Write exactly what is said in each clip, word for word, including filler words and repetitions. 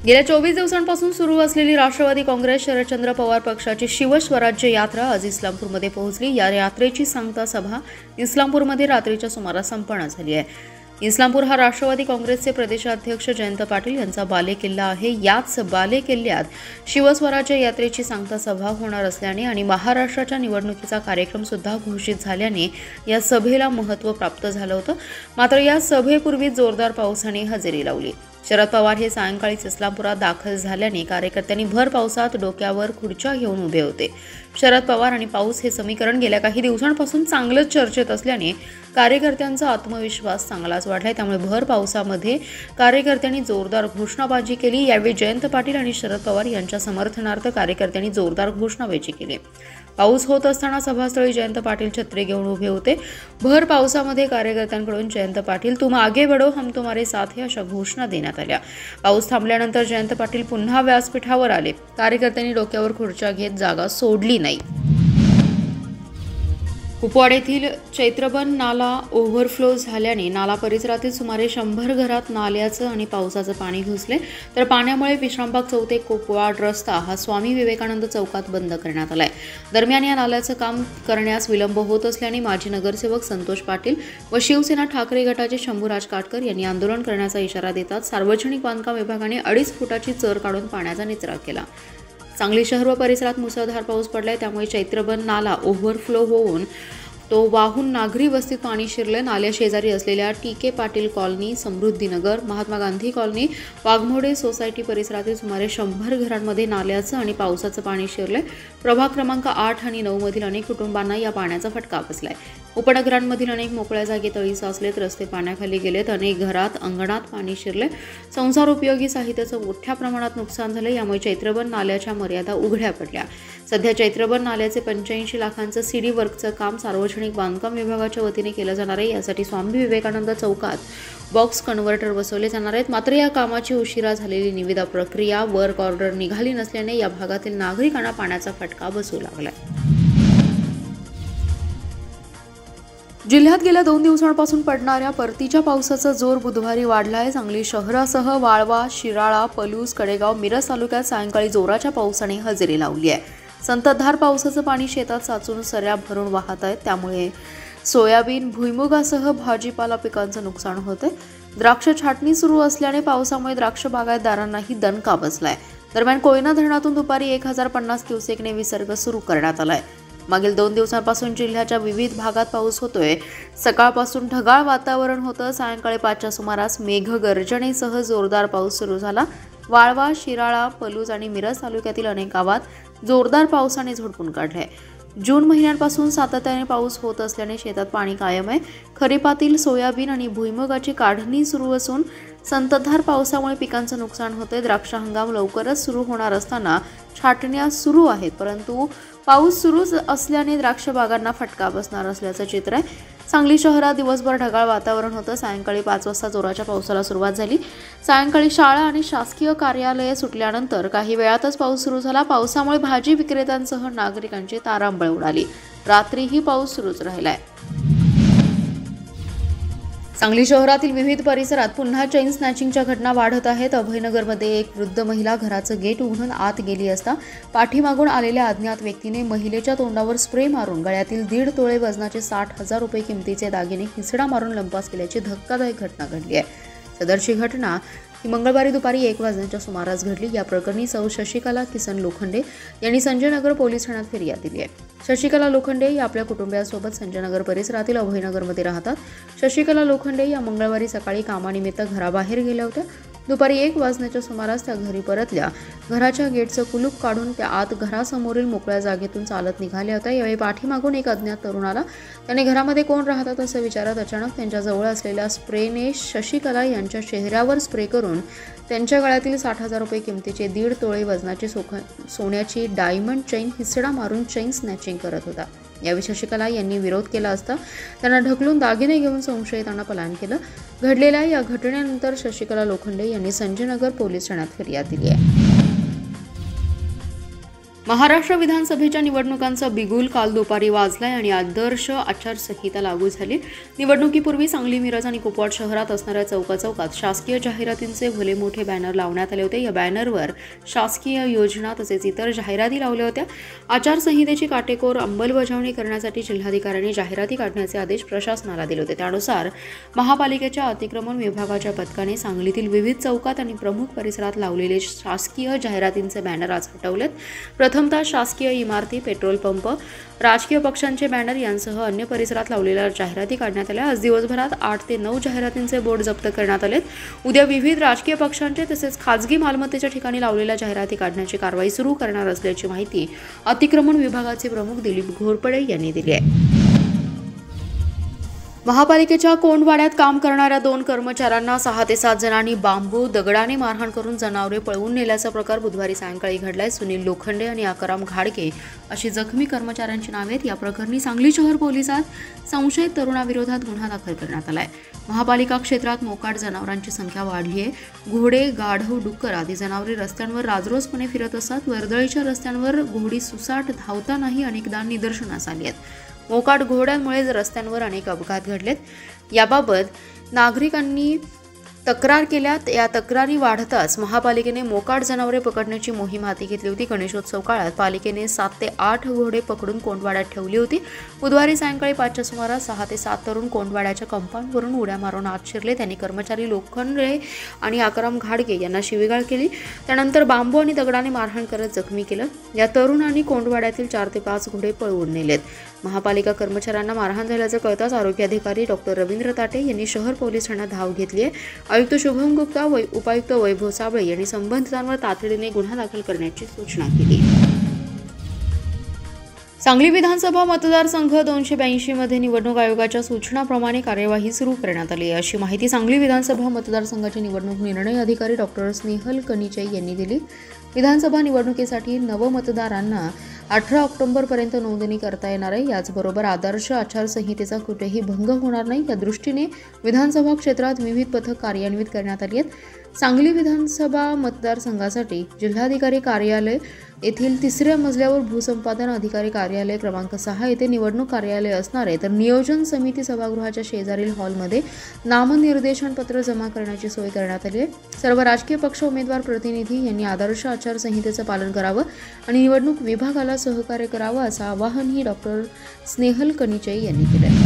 गेल्या चोवीस दिवसांपासून सुरू असलेली राष्ट्रवादी काँग्रेस शरदचंद्र पवार पक्षाची शिवस्वराज्य यात्रा आज इस्लामपूरमध्ये पोहोचली। या यात्रेची सांगता सभा इस्लामपूरमध्ये रात्रीच्या सुमारास संपन्न झाली आहे। इस्लामपूर हा राष्ट्रवादी काँग्रेसचे प्रदेशाध्यक्ष जयंत पाटील यांचा बालेकिल्ला आहे। याच बालेकिल्ल्यात शिवस्वराज्य यात्रेची सांगता सभा होणार असल्याने आणि महाराष्ट्राच्या निवडणुकीचा कार्यक्रम सुद्धा घोषित झाल्याने या सभेला महत्त्व प्राप्त झालं होतं। मात्र या सभेपूर्वी जोरदार पावसाने हजेरी लावली। शरद पवार हे सायंकाळीच इस्लामपुरात दाखल झाल्याने कार्यकर्त्यांनी भर पावसात डोक्यावर खुर्च्या घेऊन उभे होते। शरद पवार आणि पाऊस हे समीकरण गेल्या काही दिवसांपासून चांगलंच चर्चेत असल्याने कार्यकर्त्यांचा आत्मविश्वास चांगलाच वाढलाय। त्यामुळे भर पावसामध्ये कार्यकर्त्यांनी जोरदार घोषणाबाजी केली। यावेळी जयंत पाटील आणि शरद पवार यांच्या समर्थनार्थ कार्यकर्त्यांनी जोरदार घोषणाबाजी केली। पाऊस होत असताना सभास्थळी जयंत पाटील छत्री घेऊन उभे होते। भर पावसामध्ये कार्यकर्त्यांकडून जयंत पाटील तुम आगे बढ़ो हम तुम्हारे साथ है अशा घोषणा देण्यात आल्या। पाऊस थांबल्यानंतर जयंत पाटील पुन्हा व्यासपीठावर आले। कार्यकर्त्यांनी डोक्यावर खुर्च्या घेत जागा सोडली नाही। कुपवाड येथील चैत्रबन नाला ओव्हरफ्लो झाल्याने नाला परिसरातील सुमारे शंभर घरात नाल्याचं आणि पावसाचं पाणी घुसले। तर पाण्यामुळे विश्रामबाग चौक ते कुपवाड रस्ता हा स्वामी विवेकानंद चौकात बंद करण्यात आलाय। दरम्यान या नाल्याचं काम करण्यास विलंब होत असल्याने माजी नगरसेवक संतोष पाटील व शिवसेना ठाकरे गटाचे शंभूराज काटकर यांनी आंदोलन करण्याचा इशारा देतात सार्वजनिक बांधकाम विभागाने अडीच फुटाची चर काढून पाण्याचा निचरा केला। सांगली शहर व परिसरात मुसळधार पाऊस पडलाय। त्यामुळे चैत्रबन नाला ओव्हरफ्लो होऊन तो वाहून नागरी वस्तीत पाणी शिरले। नाल्या शेजारी असलेल्या T K Patil colony, Samruddhinagar, Mahatma Gandhi colony, Waghmode society परिसरातील सुमारे शंभर घरांमध्ये नाल्याचं आणि पावसाचं पाणी शिरले। प्रभाग क्रमांक आठ आणि नऊ मधील अनेक कुटुंबांना या पाण्याचा फटका बसलाय। उपनगरांमधील अनेक मोकळ्या जागी तळी साचलेत, रस्ते पाण्याखाली गेलेत, अनेक घरात अंगणात पाणी शिरले। संसार उपयोगी साहित्याचं मोठ्या प्रमाणात नुकसान झाले। यामुळे चैत्रबन नाल्याच्या मर्यादा उघड्या पडल्या। सध्या चैत्रबन नाल्याचे पंच्याऐंशी लाखांचं सीडी वर्कचं काम सार्वजनिक बांधकाम विभागाच्या वतीने केलं जाणार आहे। यासाठी स्वामी विवेकानंद चौकात बॉक्स कन्व्हर्टर बसवले जाणार आहेत। मात्र या कामाची उशिरा झालेली निविदा प्रक्रिया, वर्क ऑर्डर निघाली नसल्याने या भागातील नागरिकांना पाण्याचा फटका बसू लागलाय। जिल्ह्यात गेल्या दोन दिवसांपासून पडणाऱ्या परतीच्या पावसाचा जोर बुधवारी वाढलाय। सांगली शहरासह वाळवा, शिराळा, पलूस, कडेगाव, मिरज तालुक्यात सायंकाळी जोराच्या पावसाने हजेरी लावली आहे। संततधार पावसाचं पाणी शेतात साचून सऱ्या भरून वाहत आहेत। त्यामुळे सोयाबीन, भुईमुगासह भाजीपाला पिकांचं नुकसान होतंय। द्राक्ष छाटणी सुरू असल्याने पावसामुळे द्राक्ष बागायतदारांनाही दणका बसलाय। दरम्यान कोयना धरणातून दुपारी एक हजार पन्नास क्युसेकने विसर्ग सुरू करण्यात आलाय। मागील दोन दिवसांपासून जिल्ह्याच्या विविध भागात पाऊस होतोय। सकाळपासून ढगाळ वातावरण होतं। सायंकाळी पाचच्या सुमारास मेघगर्जनेसह जोरदार पाऊस सुरू झाला। वाळवा, शिराळा, पलूस आणि मिरज तालुक्यातील अनेक गावात जोरदार पावसाने झोडपून काढले। जून महिन्यापासून सातत्याने पाऊस होत असल्याने शेतात पाणी कायम आहे। खरीपातील सोयाबीन आणि भुईमुगाची काढणी सुरू असून संततधार पावसामुळे पिकांचं नुकसान होते। द्राक्ष हंगाम लवकरच सुरू होणार असताना छाटण्या सुरू आहेत, परंतु पाऊस सुरू असल्याने द्राक्ष बागांना फटका बसणार असल्याचं चित्र आहे। सांगली शहरात दिवसभर ढगाळ वातावरण होतं। सायंकाळी पाच वाजता जोराच्या पावसाला सुरुवात झाली। सायंकाळी शाळा आणि शासकीय कार्यालये सुटल्यानंतर काही वेळातच पाऊस सुरू झाला। पावसामुळे भाजी विक्रेत्यांसह नागरिकांची तारांबळ उडाली। रात्रीही पाऊस सुरूच राहिलाय। सांगली शहरातील विविध परिसरात पुन्हा चेन स्नॅचिंगच्या घटना वाढत आहेत। अभयनगरमध्ये एक वृद्ध महिला घराचं गेट उघडून आत गेली असता पाठीमागून आलेल्या अज्ञात व्यक्तीने महिलेच्या तोंडावर स्प्रे मारून गळ्यातील दीड तोळे वजनाचे साठ हजार रुपये किमतीचे दागिने हिसडा मारून लंपास केल्याची धक्कादायक घटना घडली आहे। सदरची घटना ही मंगळवारी दुपारी एक वाजण्याच्या सुमारास घडली। या प्रकरणी सौ शशिकला किसन लोखंडे यांनी संजयनगर पोलीस ठाण्यात फिर्याद दिली आहे। शशिकला लोखंडे या आपल्या कुटुंबियांसोबत संजयनगर परिसरातील अभयनगरमध्ये राहतात। शशिकला लोखंडे या मंगळवारी सकाळी कामानिमित्त घराबाहेर गेल्या होत्या। दुपारी एक वाजण्याच्या सुमारास त्या घरी परतल्या। घराच्या गेटचं कुलूप काढून त्या आत घरासमोरील मोकळ्या जागेतून चालत निघाल्या होत्या। यावेळी पाठीमागून एक अज्ञात तरुण आला। त्याने घरामध्ये कोण राहतात असं विचारत अचानक त्यांच्याजवळ असलेल्या स्प्रेने शशिकला यांच्या चेहऱ्यावर स्प्रे करून त्यांच्या गळ्यातील साठ हजार रुपये किमतीचे दीड तोळे वजनाची सोन्याची डायमंड चेन हिसडा मारून चेन स्नॅचिंग करत होता। यावेळी शशिकला यांनी विरोध केला असता त्यांना ढकलून दागिने घेऊन संशयितांना पलायन केलं। घडलेल्या या घटनेनंतर शशिकला लोखंडे यांनी संजयनगर पोलीस ठाण्यात फिर्याद दिली आहे। महाराष्ट्र विधानसभेच्या निवडणुकांचा बिगुल काल दुपारी वाजलाय आणि आदर्श आचारसंहिता लागू झाली। निवडणुकीपूर्वी सांगली, मिरज आणि कुपवाड शहरात असणाऱ्या चौकाचौकात शासकीय जाहिरातींचे भले मोठे बॅनर लावण्यात आले होते। या बॅनरवर शासकीय योजना तसेच इतर जाहिराती लावल्या होत्या। आचारसंहितेची काटेकोर अंमलबजावणी करण्यासाठी जिल्हाधिकाऱ्यांनी जाहिराती काढण्याचे आदेश प्रशासनाला दिले होते। त्यानुसार महापालिकेच्या अतिक्रमण विभागाच्या पथकाने सांगलीतील विविध चौकात आणि प्रमुख परिसरात लावलेले शासकीय जाहिरातींचे बॅनर आज हटवलेत। प्रथमतः शासकीय इमारती, पेट्रोल पंप, राजकीय पक्षांचे बॅनर यांसह अन्य परिसरात लावलेल्या जाहिराती काढण्यात आल्या। आज दिवसभरात आठ ते नऊ जाहिरातींचे बोर्ड जप्त करण्यात आलेत। उद्या विविध राजकीय पक्षांचे तसेच खासगी मालमत्तेच्या ठिकाणी लावलेल्या जाहिराती काढण्याची कारवाई सुरू करणार असल्याची माहिती अतिक्रमण विभागाचे प्रमुख दिलीप घोरपडे यांनी दिली आहे। महापालिकेच्या कोंडवाड्यात काम करणाऱ्या दोन कर्मचाऱ्यांना सहा ते सात जणांनी बांबू, दगडाने मारहाण करून जनावरे पळवून नेल्याचा प्रकार बुधवारी सायंकाळी घडलाय। सुनील लोखंडे आणि आकाराम घाडगे अशी जखमी कर्मचाऱ्यांची नावे आहेत। या प्रकरणी सांगली शहर पोलिसात संशयित तरुणाविरोधात गुन्हा दाखल करण्यात आलाय। महापालिका क्षेत्रात मोकाट जनावरांची संख्या वाढली आहे। घोडे, गाढव, डुक्कर आदी जनावरे रस्त्यांवर राजरोसपणे फिरत असतात। वर्दळीच्या रस्त्यांवर घोडी सुसाट धावतानाही अनेकदा निदर्शनास आली आहेत। मोकाट घोड्यांमुळे रस्त्यांवर अनेक अपघात घडलेत। याबाबत नागरिकांनी तक्रार केल्यात। या तक्रारी वाढताच महापालिकेने मोकाट जनावरे पकडण्याची मोहीम हाती घेतली होती। गणेशोत्सव काळात पालिकेने सात ते आठ घोडे पकडून कोंडवाड्यात ठेवली होती। बुधवारी सायंकाळी पाचच्या सुमारास सहा ते सात तरुण कोंडवाड्याच्या कंपाऊंडवरून उड्या मारून आत शिरले। त्यांनी कर्मचारी लोखंडे आणि आकाराम घाडगे यांना शिवीगाळ केली। त्यानंतर बांबू आणि दगडाने मारहाण करत जखमी केलं। या तरुणांनी कोंडवाड्यातील चार ते पाच घोडे पळवून नेलेत। महापालिका कर्मचाऱ्यांना मारहाण झाल्याचं कळताच आरोग्य अधिकारी डॉक्टर रवींद्र ताटे यांनी शहर पोलीस ठाण्यात धाव घेतली आहे। आयुक्त शुभम गुप्ता, उपायुक्त वैभव साबळे यांनी संबंधितांवर तातडीने गुन्हा दाखल करण्याची सूचना केली। सांगली विधानसभा मतदारसंघ दोनशे ब्याऐंशी मध्ये निवडणूक आयोगाच्या सूचनाप्रमाणे कार्यवाही सुरू करण्यात आली आहे, अशी माहिती सांगली विधानसभा मतदारसंघाचे निवडणूक निर्णय अधिकारी डॉक्टर स्नेहल कनिचे यांनी दिली। विधानसभा निवडणुकीसाठी नवमतदारांना अठरा ऑक्टोबर पर्यंत नोंदणी करता येणार आहे। याचबरोबर आदर्श आचारसंहितेचा कुठेही भंग होणार नाही या दृष्टीने विधानसभा क्षेत्रात विविध पथक कार्यान्वित करण्यात आली आहेत। सांगली विधानसभा मतदारसंघासाठी जिल्हाधिकारी कार्यालय येथील तिसऱ्या मजल्यावर भूसंपादन अधिकारी कार्यालय क्रमांक सहा येथे निवडणूक कार्यालय असणार आहे। तर नियोजन समिती सभागृहाच्या शेजारील हॉलमध्ये नामनिर्देशन पत्र जमा करण्याची सोय करण्यात आली आहे। सर्व राजकीय पक्ष, उमेदवार, प्रतिनिधी यांनी आदर्श आचारसंहितेचं पालन करावं आणि निवडणूक विभागाला सहकार्य करावं असं आवाहनही डॉक्टर स्नेहल कनिचे यांनी केलं आहे।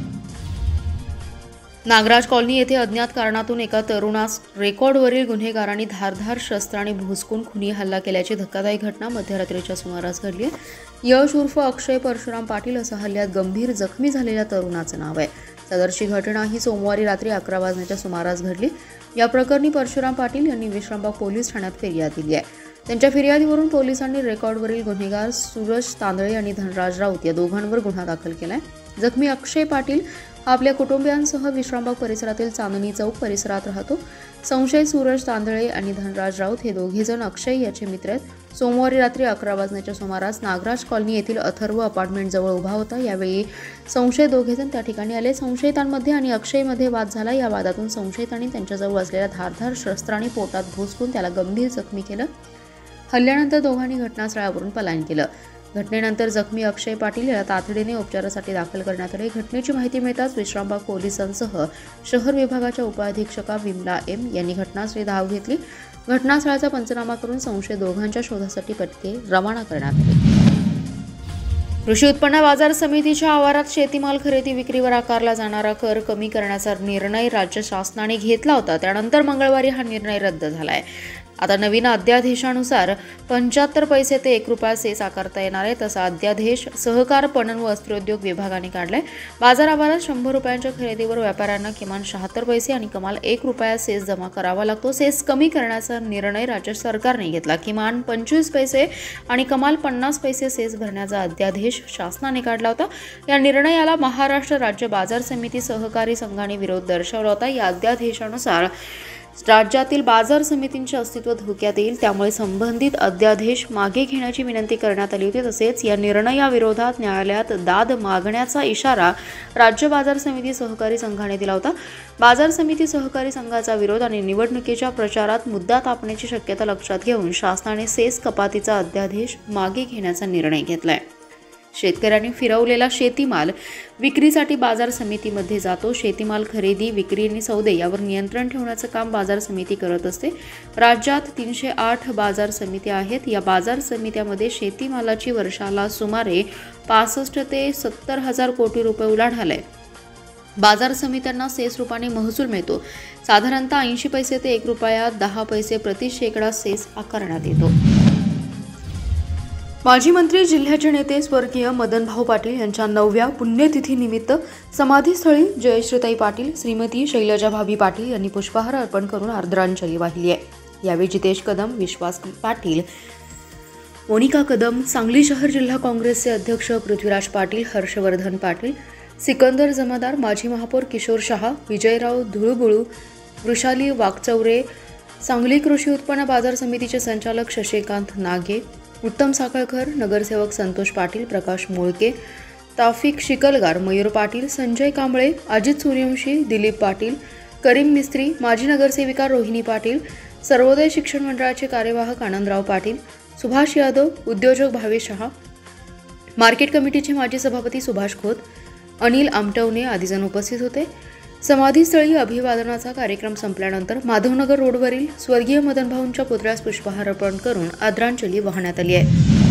नागराज कॉलनी येथे अज्ञात कारणातून एका तरुणास रेकॉर्डवरील गुन्हेगारांनी धारधार शस्त्राने भुसकून खुनी हल्ला केल्याची धक्कादायक घटना मध्यरात्रीच्या सुमारास घडली आहे। यश उर्फ अक्षय परशुराम पाटील असं हल्ल्यात गंभीर जखमी झालेल्या तरुणाचं नाव आहे। सदरची घटना ही सोमवारी रात्री अकरा वाजण्याच्या सुमारास घडली। या प्रकरणी परशुराम पाटील यांनी विश्रामबाग पोलीस ठाण्यात फिर्याद दिली आहे। त्यांच्या फिर्यादीवरून पोलिसांनी रेकॉर्डवरील गुन्हेगार सूरज तांदळे आणि धनराज राऊत या दोघांवर गुन्हा दाखल केलाय। जखमी अक्षय पाटील आपल्या कुटुंबियांसह विश्रामबाग परिसरातील चांदणी चौक परिसरात राहतो। संशयित सूरज तांदळे आणि धनराज राऊत हे दोघेजण अक्षय याचे मित्र आहेत। सोमवारी रात्री अकरा वाजण्याच्या सुमारास नागराज कॉलनी येथील अथर्व अपार्टमेंट जवळ उभा होता। यावेळी संशयित दोघेजण त्या ठिकाणी आले। संशयितांमध्ये आणि अक्षयमध्ये वाद झाला। या वादातून संशयितांनी त्यांच्याजवळ असलेल्या धारधार शस्त्राने पोटात भुसकून त्याला गंभीर जखमी केलं। हल्ल्यानंतर दोघांनी घटनास्थळावरून पलायन केलं। घटनेनंतर जखमी अक्षय पाटील याला तातडीने उपचारासाठी दाखल करण्यात आले। घटनेची माहिती मिळताच विश्रामबाग पोलिसांसह शहर विभागाच्या उपअधीक्षका विमला एम यांनी घटनास्थळी धाव घेतली। घटनास्थळाचा पंचनामा करून संशयित दोघांच्या शोधासाठी पथके रवाना करण्यात आली। कृषी उत्पन्न बाजार समितीच्या आवारात शेतीमाल खरेदी विक्रीवर आकारला जाणारा कर कमी करण्याचा निर्णय राज्य शासनाने घेतला होता। त्यानंतर मंगळवारी हा निर्णय रद्द झाला आहे। आता नवीन अध्यादेशानुसार पंच्याहत्तर पैसे ते एक रुपया सेस आकारता येणार आहे। तसा अध्यादेश सहकार पणन व वस्त्रोद्योग विभागाने काढलाय। बाजार आवारात शंभर रुपयांच्या खरेदीवर व्यापाऱ्यांना किमान शहात्तर पैसे आणि कमाल एक रुपया सेस जमा करावा लागतो। सेस कमी करण्याचा निर्णय राज्य सरकारने घेतला। किमान पंचवीस पैसे आणि कमाल पन्नास पैसे सेस भरण्याचा अध्यादेश शासनाने काढला होता। या निर्णयाला महाराष्ट्र राज्य बाजार समिती सहकारी संघाने विरोध दर्शवला होता। या अध्यादेशानुसार राज्यातील बाजार समितींचे अस्तित्व धोक्यात येईल, त्यामुळे संबंधित अध्यादेश मागे घेण्याची विनंती करण्यात आली होती। तसेच या निर्णयाविरोधात न्यायालयात दाद मागण्याचा इशारा राज्य बाजार समिती सहकारी संघाने दिला होता। बाजार समिती सहकारी संघाचा विरोध आणि निवडणुकीच्या प्रचारात मुद्दा तापण्याची शक्यता लक्षात घेऊन शासनाने सेस कपातीचा अध्यादेश मागे घेण्याचा निर्णय घेतलाय। शेतकऱ्यांनी फिरवलेला शेतीमाल विक्रीसाठी बाजार समितीमध्ये जातो। शेतीमाल खरेदी, विक्री आणि सौदे यावर नियंत्रण ठेवण्याचं काम बाजार समिती करत असते। राज्यात तीनशे आठ बाजार समित्या आहेत। या बाजार समित्यामध्ये शेतीमालाची वर्षाला सुमारे पासष्ट ते सत्तर हजार कोटी रुपये उलाढाल आहे। बाजार समित्यांना सेस रूपाने महसूल मिळतो। साधारणतः ऐंशी पैसे ते एक रुपया दहा पैसे प्रति शेकडा सेस आकारण्यात येतो। माजी मंत्री, जिल्ह्याचे नेते स्वर्गीय मदनभाऊ पाटील यांच्या नवव्या पुण्यतिथीनिमित्त समाधीस्थळी जयश्रीताई पाटील, श्रीमती शैलजाभाभी पाटील यांनी पुष्पहार अर्पण करून आदरांजली वाहिली आहे। यावेळी जितेश कदम, विश्वास पाटील, मोनिका कदम, सांगली शहर जिल्हा काँग्रेसचे अध्यक्ष पृथ्वीराज पाटील, हर्षवर्धन पाटील, सिकंदर जमादार, माजी महापौर किशोर शहा, विजयराव धुळुबुळू, वृषाली वाकचौरे, सांगली कृषी उत्पन्न बाजार समितीचे संचालक शशिकांत नागे, उत्तम साखळकर, नगरसेवक संतोष पाटील, प्रकाश मोळके, ताफिक शिकलगार, मयूर पाटील, संजय कांबळे, अजित सूर्यवंशी, दिलीप पाटील, करीम मिस्त्री, माजी नगरसेविका रोहिणी पाटील, सर्वोदय शिक्षण मंडळाचे कार्यवाहक आनंदराव पाटील, सुभाष यादव, उद्योजक भावेश शहा, मार्केट कमिटीचे माजी सभापती सुभाष खोत, अनिल आमटवणे आदी जण उपस्थित होते। समाधीस्थळी अभिवादनाचा कार्यक्रम संपल्यानंतर माधवनगर रोडवरील स्वर्गीय मदनभाऊंच्या पुतळ्यास पुष्पहार अर्पण करून आदरांजली वाहण्यात आली आहे।